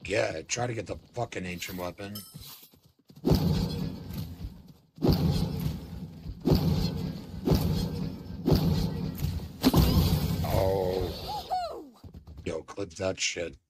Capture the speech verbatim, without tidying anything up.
Yeah, try to get the fucking ancient weapon. Oh. Yo, clip that shit.